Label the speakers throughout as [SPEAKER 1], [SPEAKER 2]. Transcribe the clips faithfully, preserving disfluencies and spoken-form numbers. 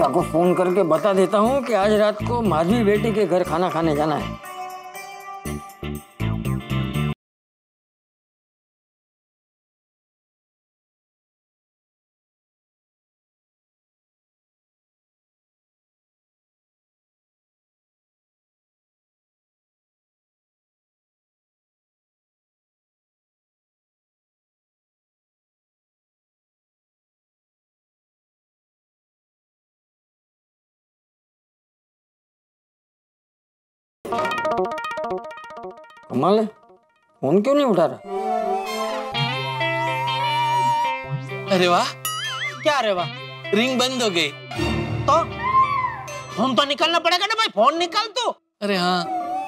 [SPEAKER 1] बिटिया को फोन करके बता देता हूँ कि आज रात को माधवी बेटी के घर खाना खाने जाना है। कमाल है, फोन क्यों नहीं उठा रहा?
[SPEAKER 2] अरे वाह,
[SPEAKER 3] क्या अरे वाह?
[SPEAKER 2] रिंग बंद हो गई।
[SPEAKER 3] तो फोन तो निकालना पड़ेगा ना भाई, फोन निकाल तो।
[SPEAKER 2] अरे हाँ,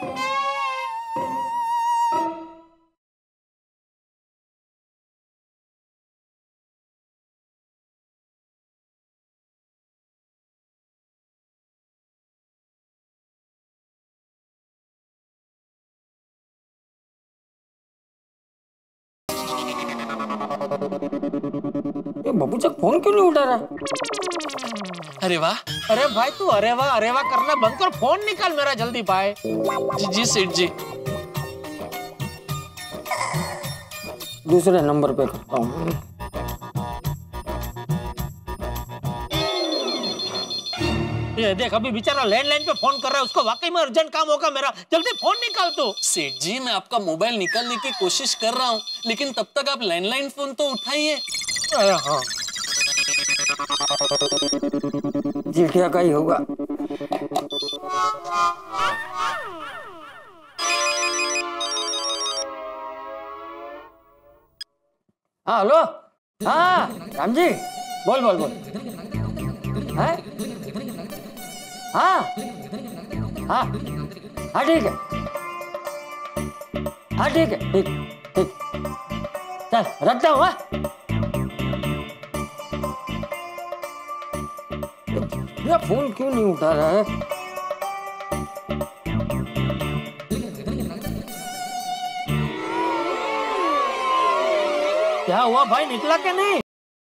[SPEAKER 1] ये बबूचक फोन क्यों नहीं उठा रहा?
[SPEAKER 2] अरे वाह।
[SPEAKER 3] अरे भाई तू अरे वाह अरे वाह करना बंद कर, फोन निकाल मेरा जल्दी भाई।
[SPEAKER 2] जी जी सेठ जी।
[SPEAKER 1] दूसरे नंबर पे करता हूँ।
[SPEAKER 3] ये देख अभी बेचारा लैंडलाइन पे फोन कर रहा है, उसको वाकई में अर्जेंट काम होगा मेरा, जल्दी फोन निकाल तो।
[SPEAKER 2] सेठ जी मैं आपका मोबाइल निकालने की कोशिश कर रहा हूँ, लेकिन तब तक आप लैंडलाइन फोन तो उठाइए।
[SPEAKER 3] हाँ
[SPEAKER 1] जिठिया का ही होगा। हाँ हेलो, हाँ राम जी, बोल बोल बोल। है? हाँ हाँ हाँ ठीक है, हाँ ठीक है, ठीक ठीक, चल रखता हूँ। ये फोन क्यों नहीं उठा रहा है?
[SPEAKER 3] क्या हुआ भाई, निकला क्या नहीं?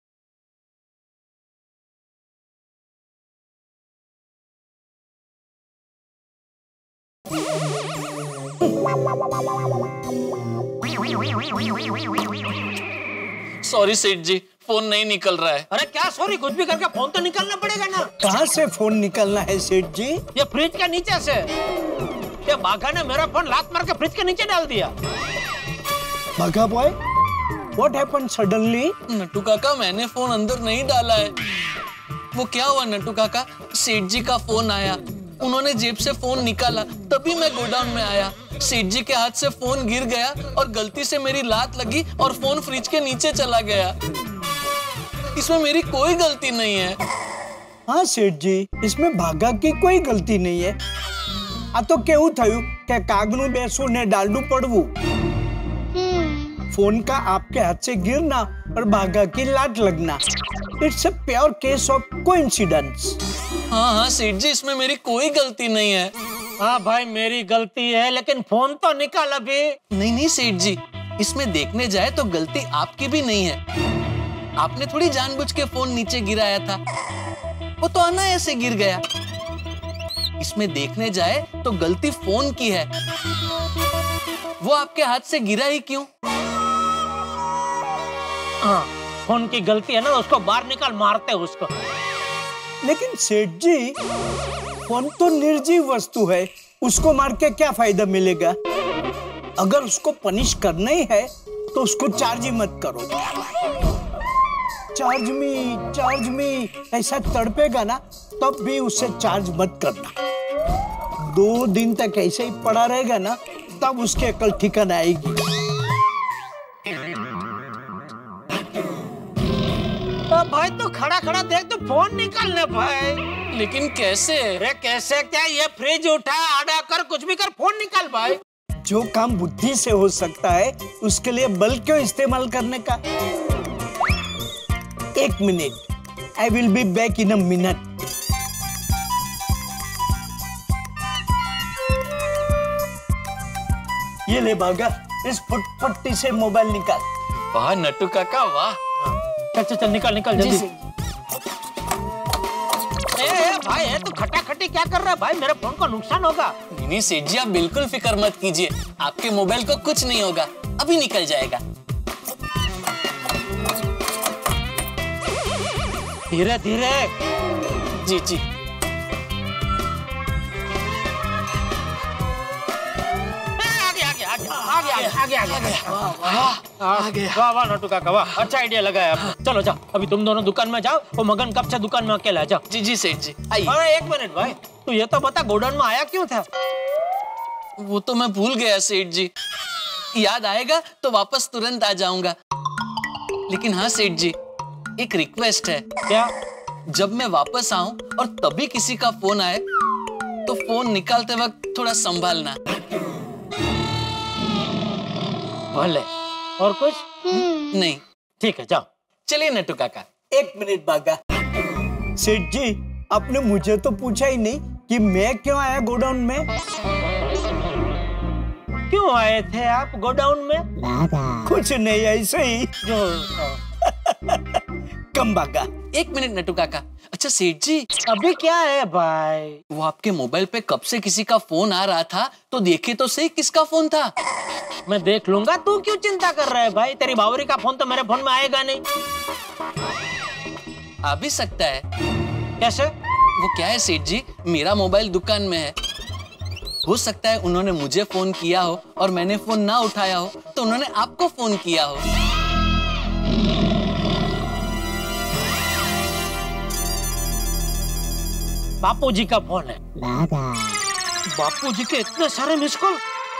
[SPEAKER 2] सॉरी सेठ जी, फोन नहीं निकल रहा है।
[SPEAKER 3] अरे क्या सॉरी, कुछ भी करके फोन तो निकालना पड़ेगा ना।
[SPEAKER 4] कहाँ से फोन निकलना है सेठ जी?
[SPEAKER 3] ये फ्रिज के नीचे से। ये बाघा ने मेरा फोन लात मार के फ्रिज के नीचे डाल दिया।
[SPEAKER 4] Bagha boy, what happened suddenly?
[SPEAKER 2] Nattu काका मैंने फोन अंदर नहीं डाला है। वो क्या हुआ नट्टू काका, सेठ जी का फोन आया, उन्होंने जेब से फोन निकाला, तभी मैं गोडाउन में आया। सेठ जी के हाथ से फोन गिर गया और गलती से मेरी लात लगी और फोन फ्रिज के नीचे चला गया। इसमें मेरी कोई गलती नहीं है।
[SPEAKER 4] हाँ सेठ जी, इसमें भागा की कोई गलती नहीं है। आ तो केवू थयु के कागनु बेसू ने डालडू पड़वू। फोन का आपके हाथ से गिरना और भागा की लात लगना, it's a pure case of coincidence.
[SPEAKER 2] हाँ हाँ सेठ जी, इसमें मेरी कोई गलती नहीं है।
[SPEAKER 3] हाँ भाई मेरी गलती है, लेकिन फोन तो निकाल अभी।
[SPEAKER 2] नहीं नहीं सेठ जी, इसमें देखने जाए तो गलती आपकी भी नहीं है। आपने थोड़ी जानबूझ के फोन नीचे गिराया था, वो तो अनायास से गिर गया। इसमें देखने जाए तो गलती फोन की है, वो आपके हाथ से गिरा ही क्यों?
[SPEAKER 3] हाँ फोन की गलती है ना, उसको बाहर निकाल, मारते उसको।
[SPEAKER 4] लेकिन सेठ जी, फोन तो निर्जीव वस्तु है, उसको मार के क्या फायदा मिलेगा? अगर उसको पनिश करना ही है तो उसको चार्ज ही मत करो। चार्ज मी चार्ज मी ऐसा तड़पेगा ना, तब भी उससे चार्ज मत करना। दो दिन तक ऐसे ही पड़ा रहेगा ना, तब उसकी अकल ठिकाना आएगी।
[SPEAKER 3] भाई तो खड़ा खड़ा देख, तो फोन निकालना भाई।
[SPEAKER 2] लेकिन कैसे?
[SPEAKER 3] अरे कैसे क्या, ये फ्रिज उठा आड़ा कर, कुछ भी कर, फोन निकाल भाई।
[SPEAKER 4] जो काम बुद्धि से हो सकता है उसके लिए बल क्यों इस्तेमाल करने का? एक minute, I will be back in a minute. ये ले भागा, इस फुटपट्टी से मोबाइल निकाल।
[SPEAKER 2] वाह नट्टू काका वाह।
[SPEAKER 3] चल चल चल निकाल निकाल जल्दी। ए, ए, भाई है तो खटाखटी क्या कर रहा है भाई, मेरे फोन को नुकसान होगा।
[SPEAKER 2] नहीं नहीं सेठ जी, आप बिल्कुल फिक्र मत कीजिए, आपके मोबाइल को कुछ नहीं होगा, अभी निकल जाएगा।
[SPEAKER 3] धीरे धीरे।
[SPEAKER 2] जी जी।
[SPEAKER 3] आगे आगे आगे आगे आगे वाह वाह नटू काका वाह, अच्छा आइडिया लगाया आपने। चलो जाओ, अभी तुम दोनों दुकान में जाओ, वो मगन कब से दुकान में अकेला है, जाओ।
[SPEAKER 2] जी जी सेठ जी आइए।
[SPEAKER 3] अरे एक मिनट भाई, तू ये तो बता गोडाउन में आया क्यों था?
[SPEAKER 2] वो तो मैं भूल गया सेठ जी, याद आएगा तो वापस तुरंत आ जाऊंगा। लेकिन हाँ सेठ जी, एक रिक्वेस्ट है।
[SPEAKER 3] क्या?
[SPEAKER 2] जब मैं वापस आऊं और तभी किसी का फोन आए तो फोन निकालते वक्त थोड़ा संभालना।
[SPEAKER 3] भले। और कुछ?
[SPEAKER 2] नहीं।
[SPEAKER 3] ठीक है जाओ।
[SPEAKER 2] चलिए नट्टू काका।
[SPEAKER 4] एक मिनट बागा, सेठ जी आपने मुझे तो पूछा ही नहीं कि मैं क्यों आया गोडाउन में।
[SPEAKER 3] क्यों आए थे आप गोडाउन में?
[SPEAKER 4] कुछ नहीं, ऐसे ही।
[SPEAKER 3] जो
[SPEAKER 4] कम बागा।
[SPEAKER 2] एक मिनट नट्टू काका। अच्छा सेठ जी,
[SPEAKER 3] अभी क्या है भाई?
[SPEAKER 2] वो आपके मोबाइल पे कब से किसी का फोन आ रहा था, तो देखे तो सही किसका फोन था।
[SPEAKER 3] मैं देख लूंगा, तू क्यों चिंता कर रहा है भाई? तेरी बावरी का फोन तो मेरे फोन में आएगा नहीं।
[SPEAKER 2] आ भी सकता है।
[SPEAKER 3] कैसे?
[SPEAKER 2] वो क्या है सेठ जी, मेरा मोबाइल दुकान में है, हो सकता है उन्होंने मुझे फोन किया हो और मैंने फोन ना उठाया हो तो उन्होंने आपको फोन किया हो।
[SPEAKER 3] बापूजी का फोन है। बापूजी के इतने सारे मिस कॉल।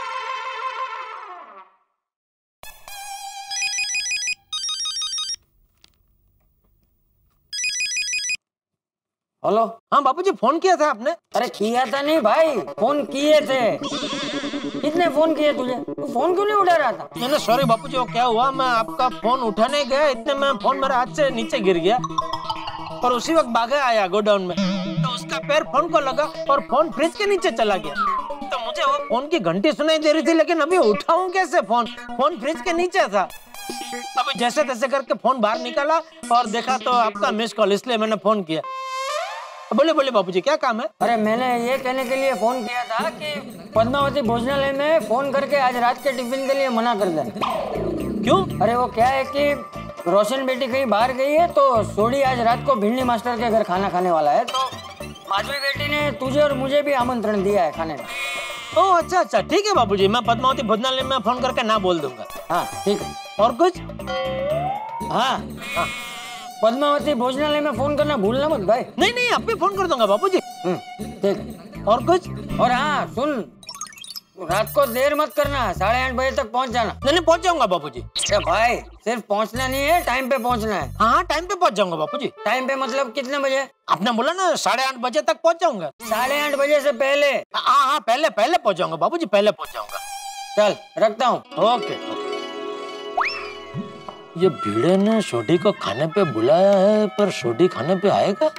[SPEAKER 1] हेलो।
[SPEAKER 3] हाँ बापूजी, फोन किया था आपने?
[SPEAKER 1] अरे किया था नहीं भाई, फोन किए थे। कितने फोन किए तुझे? तू फोन क्यों नहीं उठा रहा था?
[SPEAKER 3] मैंने सॉरी बापूजी, वो क्या हुआ, मैं आपका फोन उठाने गया, इतने में फोन मेरे हाथ से नीचे गिर गया और उसी वक्त भागा आया गोडाउन में, तो उसका पैर फोन को लगा और फोन फ्रिज के नीचे चला गया। तो मुझे वो फोन की घंटी सुनाई दे रही थी, लेकिन अभी उठाऊं कैसे फोन? फोन फ्रिज के नीचे था। अभी जैसे तैसे करके फोन बाहर निकाला और देखा तो आपका मिस कॉल, इसलिए मैंने फोन किया। बोले बोले बापूजी, क्या काम है?
[SPEAKER 1] अरे मैंने ये कहने के लिए फोन किया था कि पद्मावती भोजनालय में फोन करके आज रात के टिफिन के लिए मना कर दे।
[SPEAKER 3] क्यों?
[SPEAKER 1] अरे वो क्या है कि रोशन बेटी कहीं बाहर गई है, तो सोडी आज रात को भिंडी मास्टर के घर खाना खाने वाला है, तो माधवी बेटी ने तुझे और मुझे भी आमंत्रण दिया है खाने का।
[SPEAKER 3] ओह अच्छा अच्छा, ठीक है बापूजी, मैं पद्मावती भोजनालय में फोन करके ना बोल दूंगा।
[SPEAKER 1] हाँ ठीक है।
[SPEAKER 3] और कुछ?
[SPEAKER 1] हाँ हाँ, पद्मावती भोजनालय में फोन करना भूलना मत भाई।
[SPEAKER 3] नहीं नहीं, अब भी फोन कर दूंगा बापूजी।
[SPEAKER 1] ठीक है।
[SPEAKER 3] और कुछ?
[SPEAKER 1] और हाँ सुन, रात को देर मत करना, साढ़े आठ बजे तक पहुंच जाना।
[SPEAKER 3] नहीं नहीं, पहुंच जाऊंगा बापूजी।
[SPEAKER 1] अरे भाई सिर्फ पहुंचना नहीं है, टाइम पे पहुंचना है।
[SPEAKER 3] हाँ हाँ, टाइम पे पहुंच जाऊंगा बापूजी।
[SPEAKER 1] टाइम पे मतलब कितने बजे?
[SPEAKER 3] आपने बोला ना साढ़े आठ बजे तक पहुंच जाऊंगा।
[SPEAKER 1] साढ़े आठ बजे से पहले?
[SPEAKER 3] हाँ हाँ, पहले पहले पहुंच जाऊंगा बापूजी, पहले पहुंच जाऊंगा।
[SPEAKER 1] चल रखता हूँ।
[SPEAKER 3] ओके। ये भीड़े ने सोडी को खाने पे बुलाया है, पर सोडी खाने पे आएगा?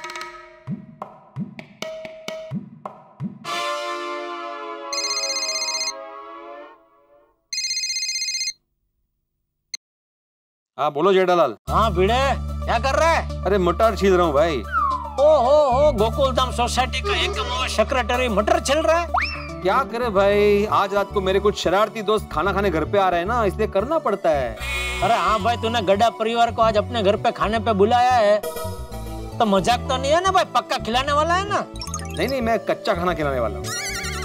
[SPEAKER 5] हाँ बोलो जेठालाल।
[SPEAKER 3] हाँ भीड़े, क्या कर रहा है?
[SPEAKER 5] अरे मटर छील रहा हूँ भाई।
[SPEAKER 3] ओ हो हो, गोकुलधाम सोसाइटी का एक सेक्रेटरी मटर छिल रहा है।
[SPEAKER 5] क्या करे भाई, आज रात को मेरे कुछ शरारती दोस्त खाना खाने घर पे आ रहे हैं ना, इसलिए करना पड़ता है।
[SPEAKER 3] अरे हाँ भाई, तूने गड्ढा परिवार को आज अपने घर पे खाने पे बुलाया है, तो मजाक तो नहीं है ना भाई? पक्का खिलाने वाला है ना?
[SPEAKER 5] नहीं नहीं, मैं कच्चा खाना खिलाने वाला हूँ।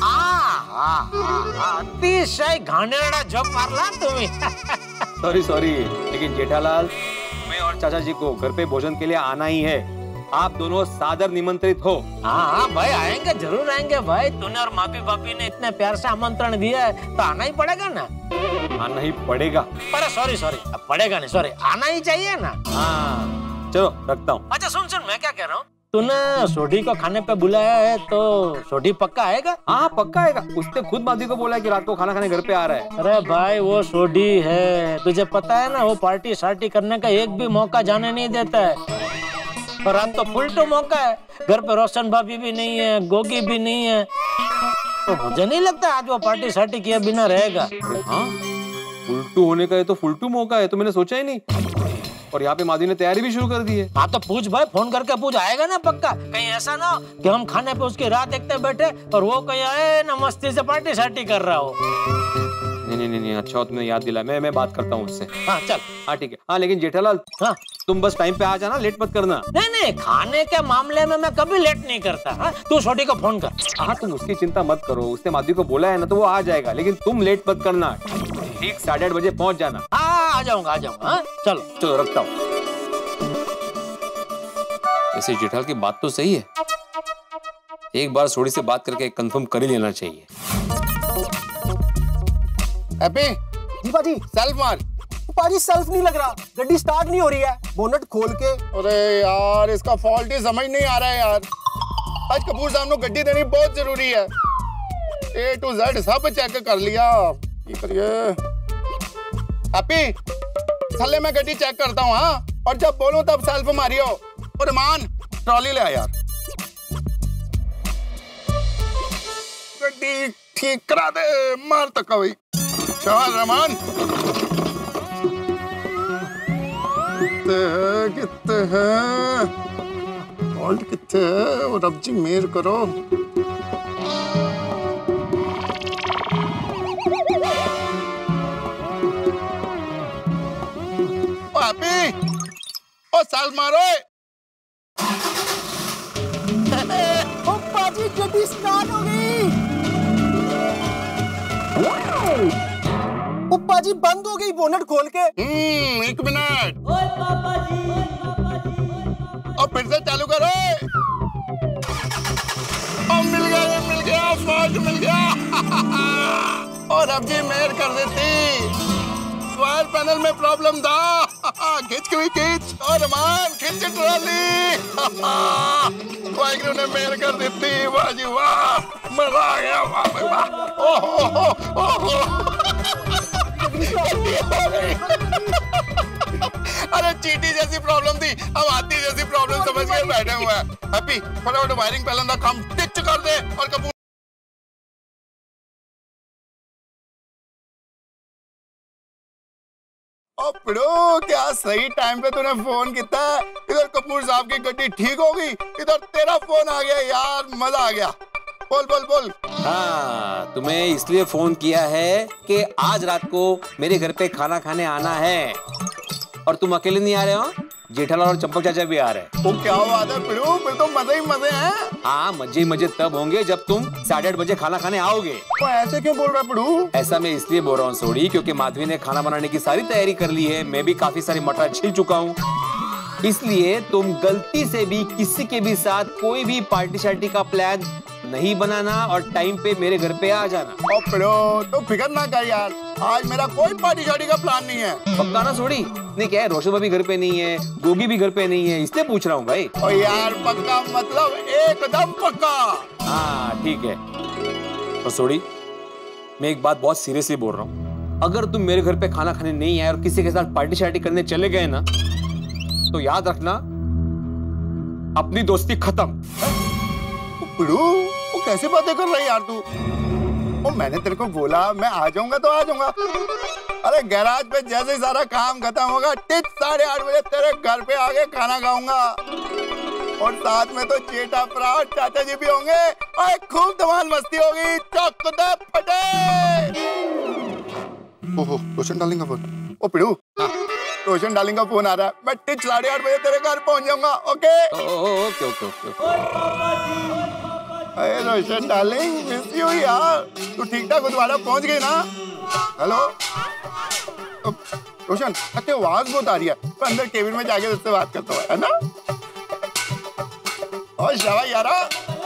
[SPEAKER 3] अतिशय घाणेरडा जोक मारला तुम्ही।
[SPEAKER 5] सॉरी सॉरी, लेकिन जेठालाल मैं और चाचा जी को घर पे भोजन के लिए आना ही है, आप दोनों सादर निमंत्रित हो।
[SPEAKER 3] हाँ हाँ भाई, आएंगे, जरूर आएंगे भाई। तूने और मापी बापी ने इतने प्यार से आमंत्रण दिया है तो आना ही पड़ेगा ना।
[SPEAKER 5] आना ही पड़ेगा।
[SPEAKER 3] अरे सॉरी सॉरी, अब पड़ेगा नहीं, सॉरी, आना ही चाहिए ना।
[SPEAKER 5] हाँ चलो रखता हूँ।
[SPEAKER 3] अच्छा सुन सुन, मैं क्या कह रहा हूँ, तूने सोडी को खाने पे बुलाया है तो सोडी पक्का आएगा?
[SPEAKER 5] हाँ पक्का आएगा, उसने खुद मादी को बोला कि रात को खाना खाने घर पे आ रहा है।
[SPEAKER 3] अरे भाई वो सोडी है, तुझे पता है ना, वो पार्टी शार्टी करने का एक भी मौका जाने नहीं देता है। और रात तो फुल टू मौका है, घर पे रोशन भाभी भी नहीं है, गोगी भी नहीं है, तो मुझे नहीं लगता आज वो पार्टी शार्टी किए बिना रहेगा।
[SPEAKER 5] हाँ फुलटू होने का है तो फुलटू मौका है, तो मैंने सोचा ही नहीं। और यहाँ पे माधवी ने तैयारी भी शुरू कर दी है।
[SPEAKER 3] हाँ तो पूछ भाई, फोन करके पूछ, आएगा ना पक्का। कहीं ऐसा ना हो कि हम खाने पे उसकी राह देखते बैठे और वो कहीं आए ना मस्ती से पार्टी शार्टी कर रहा हो।
[SPEAKER 5] नहीं नहीं नहीं, अच्छा तुमने याद दिला, मैं मैं बात करता हूँ उससे।
[SPEAKER 3] हाँ चल।
[SPEAKER 5] हाँ ठीक है। हाँ लेकिन जेठालाल,
[SPEAKER 3] हाँ
[SPEAKER 5] तुम बस टाइम पे आ जाना, लेट मत करना।
[SPEAKER 3] नहीं नहीं, खाने के मामले में मैं कभी लेट नहीं करता। हाँ तू छोटी को फोन कर।
[SPEAKER 5] हाँ तुम उसकी चिंता मत करो, उसने माधवी को बोला है ना तो वो आ जाएगा, लेकिन तुम लेट मत करना, ठीक साढ़े आठ बजे पहुंच जाना।
[SPEAKER 3] हाँ आ जाऊंगा आ जाऊंगा। हाँ चलो
[SPEAKER 5] चलो रखता हूँ। ऐसे जेठाल की बात तो सही है, एक बार सोडी से बात करके कंफर्म कर ही लेना चाहिए।
[SPEAKER 6] हैप्पी
[SPEAKER 7] जी पाजी।
[SPEAKER 6] सेल्फ मार।
[SPEAKER 7] पाजी सेल्फ नहीं लग रहा, गड्डी स्टार्ट नहीं हो रही है, बोनट खोल के।
[SPEAKER 6] अरे यार इसका फॉल्ट ही समझ नहीं आ रहा है यार। आज कपूर साहब ने गड्डी देनी बहुत जरूरी है, ए टू जेड सब चेक कर लिया। ये करिए हैप्पी, थल्ले मैं गड्डी चेक करता हूँ। हाँ और जब बोलूं तब सेल्फ मारियो। और रमान ट्रॉली ले आ यार, गड्डी ठीक करा दे, मार तक भाई। चल रमान, कितने है कितने है फॉल्ट कितने है, और अब जी मेर करो। ओ हैप्पी, ओ साल मारो।
[SPEAKER 7] ओ पाजी गड्डी स्टार्ट हो गई। ओ पाजी बंद हो गई बोनट खोल के।
[SPEAKER 6] हम्म एक मिनट। ओए पापा जी, और फिर से चालू करो। और मिल गया ये मिल गया, फौज मिल गया। और अब जी मेहर कर देती। वायर पैनल में प्रॉब्लम था, खींच के भी खींच। और रमान खींच ट्रॉली। वाहिगुरु ने मेहर कर देती। वाह जी वाह, मजा आ गया। वाह भाई वाह। ओहो ओहो, अरे चीटी जैसी प्रॉब्लम थी, अब हाथी जैसी प्रॉब्लम समझ के बैठे हुए हैं। हैप्पी फटाफट वायरिंग पैनल का काम टिच कर दे। और कपूर ओ पिड़ो, क्या सही टाइम पे तूने फोन किया। इधर कपूर साहब की गड्डी ठीक हो गई, इधर तेरा फोन आ गया यार, मजा आ गया। बोल बोल बोल।
[SPEAKER 5] हाँ तुम्हें इसलिए फोन किया है कि आज रात को मेरे घर पे खाना खाने आना है, और तुम अकेले नहीं आ रहे हो, जेठालाल और चंपक चाचा भी आ रहे हैं।
[SPEAKER 6] वो क्या बात है पिड़ू, फिर तो मजे ही मजे हैं।
[SPEAKER 5] हाँ मजे मजे तब होंगे जब तुम साढ़े आठ बजे खाना खाने आओगे।
[SPEAKER 6] तो ऐसे क्यों बोल रहा है पिड़ू?
[SPEAKER 5] ऐसा मैं इसलिए बोल रहा हूँ सोडी, क्योंकि माधवी ने खाना बनाने की सारी तैयारी कर ली है, मैं भी काफी सारी मटर छील चुका हूँ, इसलिए तुम गलती से भी किसी के भी साथ कोई भी पार्टी शार्टी का प्लान नहीं बनाना और टाइम पे मेरे घर पे आ जाना।
[SPEAKER 6] ओ पिड़ो तो फिक्र ना कर यार, आज मेरा कोई पार्टी शार्टी का प्लान नहीं है।
[SPEAKER 5] पक्का ना सोडी? नहीं क्या है, रोशन भाभी घर पे नहीं है, गोगी भी घर पे नहीं है, इसलिए पूछ रहा हूँ भाई।
[SPEAKER 6] ओ यार पक्का मतलब एकदम पक्का।
[SPEAKER 5] हाँ ठीक है। तो सोडी मैं एक बात बहुत सीरियसली बोल रहा हूँ, अगर तुम मेरे घर पे खाना खाने नहीं आए और किसी के साथ पार्टी शार्टी करने चले गए ना, तो याद रखना अपनी दोस्ती खत्म।
[SPEAKER 6] पिड़ू वो कैसी बातें कर रही यार तू? ओ मैंने तेरे को बोला मैं आ जाऊंगा तो आ जाऊंगा। अरे गैराज पे जैसे ही सारा काम खत्म होगा, ठीक साढ़े आठ बजे तेरे घर पे आके खाना खाऊंगा, और साथ में तो जेठा प्राण चाचा जी भी होंगे, और खूब धमाल मस्ती होगी। चक दे फटे। ओहो रोशन डार्लिंग का फोन। ओ पिड़ू रोशन डार्लिंग का फोन आ रहा है, मैं ठीक साढ़े आठ बजे तेरे घर पहुंच जाऊंगा। Okay
[SPEAKER 5] okay okay okay.
[SPEAKER 6] अरे रोशन डार्लिंग मिस यू यार, तू ठीक ठाक गुरुद्वारा पहुंच गई ना? हेलो रोशन, अच्छी आवाज बहुत आ रही है, मैं अंदर केबिन में जाके उससे बात करता हूँ, है ना? और शाबाश यारा।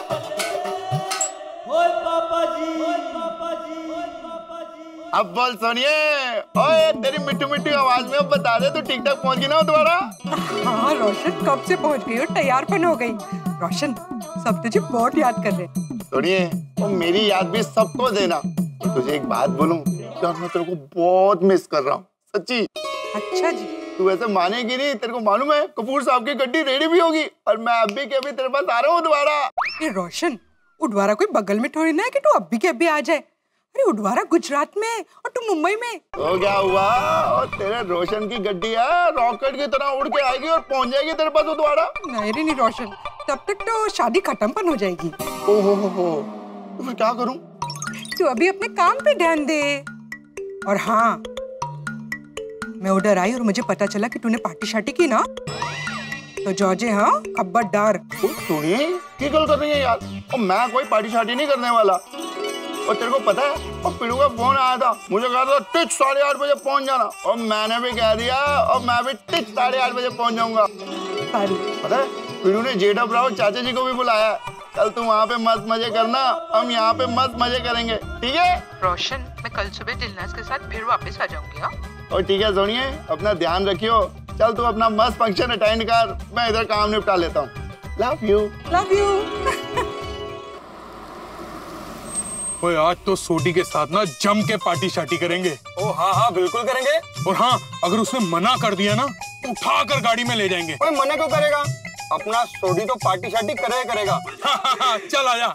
[SPEAKER 6] पापा जी, पापा जी, पापा जी। अब बोल सोनिए, ओए तेरी मिट्टू मिट्टू आवाज में अब बता दे तू ठीक ठाक पहुंच गई ना दोबारा?
[SPEAKER 8] हाँ रोशन कब से पहुंच गई हो, तैयारपन हो गई। रोशन सब तुझे बहुत याद कर रहे हैं।
[SPEAKER 6] सोनिए वो मेरी याद भी सबको देना। तुझे एक बात बोलूं यार, मैं तेरे को बहुत मिस कर रहा हूँ सच्ची।
[SPEAKER 8] अच्छा जी।
[SPEAKER 6] तू वैसे मानेगी नहीं, तेरे को मालूम है कपूर साहब की गड्डी रेडी भी होगी, और मैं अभी के अभी तेरे पास आ रहा हूँ दोबारा।
[SPEAKER 8] ये रोशन वो दोबारा कोई बगल में थोड़ी ना है कि तू अभी के अभी आ जाए। अरे उडवारा गुजरात में और तुम मुंबई में।
[SPEAKER 6] तो क्या हुआ, और तेरे रोशन की गड्डी है रॉकेट की तरह उड़ के आएगी और पहुंच जाएगी तेरे पास उडवारा।
[SPEAKER 8] नहीं रे नहीं रोशन, तब तक तो शादी खत्म पन हो जाएगी।
[SPEAKER 6] ओहो हो हो, तो मैं क्या करूं?
[SPEAKER 8] तू अभी अपने काम पे ध्यान दे। और हाँ, मैं उधर आई और मुझे पता चला कि तूने पार्टी शार्टी की ना, तो जॉर्जे हाँ खबरदार।
[SPEAKER 6] तूने की गल कर रही है यार, और मैं कोई पार्टी शार्टी नहीं करने वाला। और तेरे को पता है, और पिड़ू का फोन आया था, मुझे कहा था टिक साढ़े आठ बजे पहुंच जाना, और मैंने भी कह दिया और मैं भी टिक साढ़े आठ बजे पहुंच जाऊंगा। पता है, पिड़ू ने जेठा ब्राव चाचा जी को भी बुलाया। कल तुम वहाँ पे मस्त मजे करना, हम यहाँ पे मस्त मजे करेंगे, ठीक है?
[SPEAKER 8] रोशन, मैं कल सुबह दिलनाज के साथ फिर वापस आ जाऊंगी। हाँ
[SPEAKER 6] और ठीक है सोनिए, अपना ध्यान रखियो। चल तू अपना मस्त फंक्शन अटेंड कर, मैं इधर काम निपटा लेता हूँ। Love you.
[SPEAKER 8] Love you.
[SPEAKER 9] ओए आज तो सोडी के साथ ना जम के पार्टी शार्टी करेंगे।
[SPEAKER 10] ओ हाँ हाँ बिल्कुल करेंगे।
[SPEAKER 9] और हाँ, अगर उसने मना कर दिया ना तो उठा कर गाड़ी में ले जाएंगे।
[SPEAKER 10] ओए मना क्यों करेगा, अपना सोडी तो पार्टी शार्टी करे करेगा।
[SPEAKER 9] हाँ, हाँ, हाँ, चल आजा।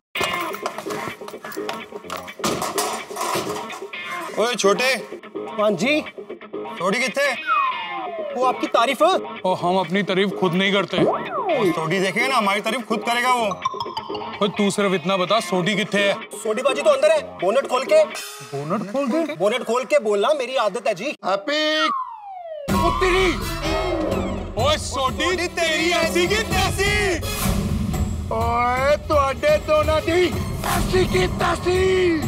[SPEAKER 10] ओए छोटे।
[SPEAKER 3] हाँ जी।
[SPEAKER 10] सोडी किथे?
[SPEAKER 3] वो आपकी तारीफ है।
[SPEAKER 9] और हम अपनी तारीफ खुद नहीं करते।
[SPEAKER 10] ओ सोडी देखेगा ना, हमारी तारीफ खुद करेगा वो।
[SPEAKER 9] और तू सिर्फ इतना बता, सोडी किथे है?
[SPEAKER 3] सोडी बाजी तो अंदर है, बोनट खोल के।
[SPEAKER 9] बोनट खोल दे।
[SPEAKER 3] बोनट खोल के बोलना मेरी आदत है जी।
[SPEAKER 6] हैप्पी
[SPEAKER 9] ओए सोडी तेरी ऐसी की तैसी।
[SPEAKER 6] ओए ਤੁਹਾਡੇ ਦੋਨਾਂ ਦੀ ਐਸੀ ਕੀ ਤੈਸੀ।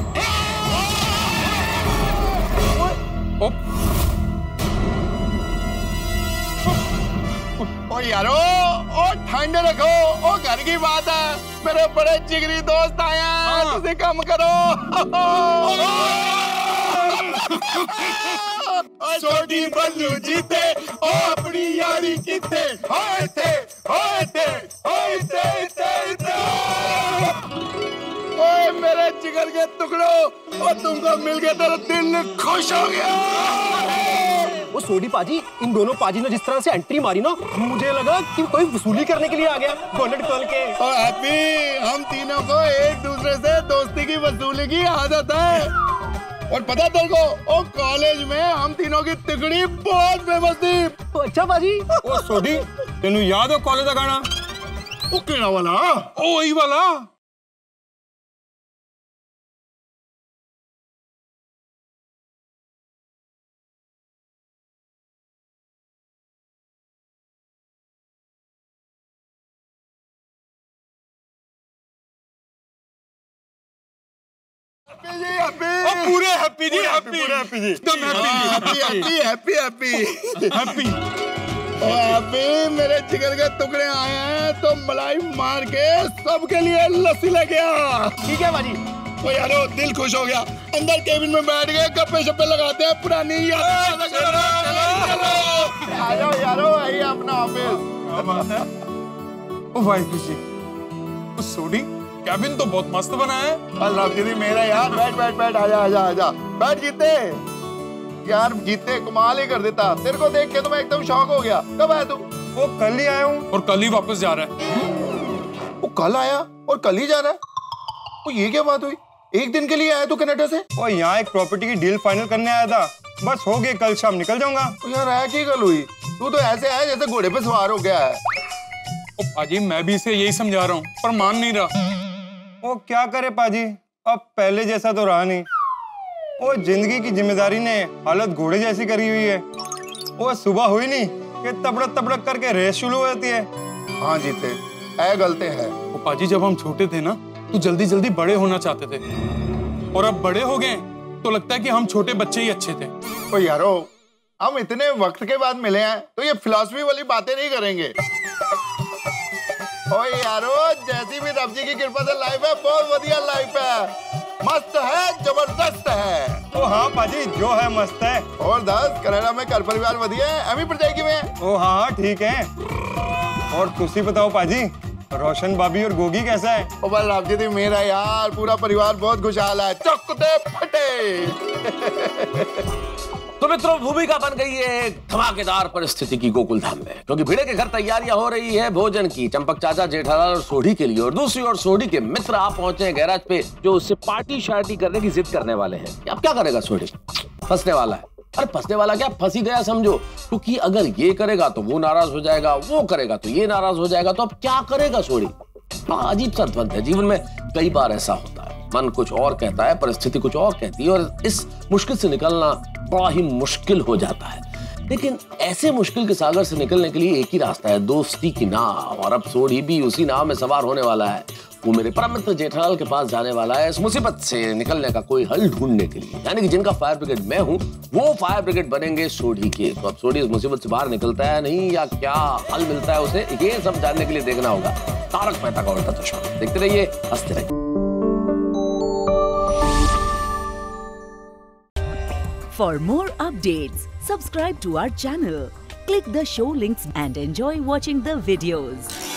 [SPEAKER 6] ओ यारो, ओ ठंड रखो, ओ घर की बात है, मेरे बड़े जिगरी दोस्त आए हैं, तुझे कम करो। सोडी बल्लू जीते, ओ अपनी यारी किथे, होए थे, होए थे, होए थे, थे, थे। ओए मेरे जिगर के टुकड़ो, ओ तुमको मिल के तेरा दिल खुश हो गया।
[SPEAKER 3] वो सोडी पाजी, इन दोनों पाजी ने जिस तरह से एंट्री मारी ना, मुझे लगा कि कोई वसूली करने के लिए आ गया बोनट खोल के।
[SPEAKER 6] और हैप्पी, हम तीनों को एक दूसरे से दोस्ती की वसूली की आदत है। और पता तेरे को, ओ कॉलेज में हम तीनों की तिकड़ी बहुत फेमस थी।
[SPEAKER 3] तो अच्छा पाजी।
[SPEAKER 10] ओ सोडी, तेनू याद है कॉलेज का गाना?
[SPEAKER 6] ओ केड़ा वाला?
[SPEAKER 9] ओ वही वाला।
[SPEAKER 6] हैप्पी,
[SPEAKER 9] पूरे हैप्पी जी, हैप्पी
[SPEAKER 6] पूरे हैप्पी जी,
[SPEAKER 9] एकदम happy
[SPEAKER 6] happy happy happy
[SPEAKER 9] happy.
[SPEAKER 6] ओ हैप्पी, मेरे जिगर के टुकड़े आए हैं तो मलाई मार के सबके लिए लस्सी लेके आ।
[SPEAKER 3] ठीक है पाजी।
[SPEAKER 6] ओ यारो, दिल खुश हो गया। अंदर केबिन में बैठ गए, गप्पे शप्पे लगाते हैं, पुरानी यादें। आ जाओ यारो, आइए अपना ऑफिस।
[SPEAKER 9] ओ भाई जी, ओ सोडी कैबिन तो बहुत मस्त बना है।
[SPEAKER 6] अल्लाह दीदी मेरा यार, बैठ बैठ बैठ, आजा आजा आजा, बैठ। जीते यार, जीते कमाल ही कर देता। तेरे को देख के तो मैं एकदम शॉक हो गया। कब आया तू?
[SPEAKER 10] वो कल ही आया हूँ।
[SPEAKER 9] और कल ही वापस जा रहा है।
[SPEAKER 6] वो कल आया और कल ही जा रहा है? वो ये क्या बात हुई? एक दिन के लिए आया तू कनाडा से?
[SPEAKER 10] और यहाँ एक प्रॉपर्टी की डील फाइनल करने आया था, बस हो गई, कल शाम निकल जाऊंगा।
[SPEAKER 6] तो यार आया की गल हुई? तू तो ऐसे आया जैसे घोड़े पे सवार हो गया है।
[SPEAKER 9] ओ पाजी, मैं भी इसे यही समझा रहा हूँ पर मान नहीं रहा।
[SPEAKER 10] वो क्या करे पाजी, अब पहले जैसा तो रहा नहीं। वो जिंदगी की जिम्मेदारी ने हालत घोड़े जैसी करी हुई है। वो सुबह हुई नहीं कि तबड़क तबड़क करके रेस शुरू हो जाती है।
[SPEAKER 6] हाँ जीते, ऐ गलते है।
[SPEAKER 9] ओ पाजी, जब हम छोटे थे ना तो जल्दी जल्दी बड़े होना चाहते थे, और अब बड़े हो गए तो लगता है कि हम छोटे बच्चे ही अच्छे थे।
[SPEAKER 6] ओ यारो, हम इतने वक्त के बाद मिले हैं तो ये फिलॉसफी वाली बातें नहीं करेंगे। ओ यारो, जैसी भी रब जी की कृपा से लाइफ है, बहुत बढ़िया लाइफ है, मस्त है, जबरदस्त है।
[SPEAKER 10] ओ हाँ पाजी, जो है मस्त है।
[SPEAKER 6] और दस कनाडा में घर परिवार बढ़िया है, एमी प्रजाई में।
[SPEAKER 10] ओ हाँ हाँ ठीक है। और तुसी बताओ पाजी, रोशन भाभी और गोगी कैसा है?
[SPEAKER 6] ओ बल रब जी दी मेरा यार, पूरा परिवार बहुत खुशहाल है, चक दे फटे।
[SPEAKER 11] तो मित्रों, भूमिका बन गई है एक धमाकेदार परिस्थिति की गोकुल धाम में, क्योंकि भिड़े के घर तैयारियां हो रही है भोजन की चंपक चाचा, जेठालाल और सोढ़ी के लिए। और दूसरी ओर सोढ़ी के मित्र आप पहुंचे हैं गैराज पे, जो उससे पार्टी शार्टी करने की जिद करने वाले हैं। अब क्या करेगा सोढ़ी? फंसने वाला है। अरे फंसने वाला क्या, फंस ही गया समझो, क्योंकि अगर ये करेगा तो वो नाराज हो जाएगा, वो करेगा तो ये नाराज हो जाएगा। तो अब क्या करेगा सोढ़ी? हाँ, अजीब सा द्वंद है। जीवन में कई बार ऐसा होता है, मन कुछ और कहता है, परिस्थिति कुछ और कहती है, और इस मुश्किल से निकलना बड़ा ही मुश्किल हो जाता है। लेकिन ऐसे मुश्किल के सागर से निकलने के लिए एक ही रास्ता है, दोस्ती की नाव। और अब सोढ़ी भी उसी नाव में सवार होने वाला है। वो मेरे परम मित्र जेठालाल के पास जाने वाला है इस मुसीबत से निकलने का कोई हल ढूंढने के लिए। यानी कि जिनका फायर ब्रिगेड मैं हूं, वो फायर ब्रिगेड बनेंगे सोढ़ी के। तो अब सोढ़ी इस मुसीबत से बाहर निकलता है नहीं, या क्या हल मिलता है उसे, ये सब जानने के लिए देखना होगा तारक मेहता का उल्टा चश्मा। देखते रहिए, हंसते रहिए।
[SPEAKER 12] For more updates, subscribe to our channel, click the show links and enjoy watching the videos.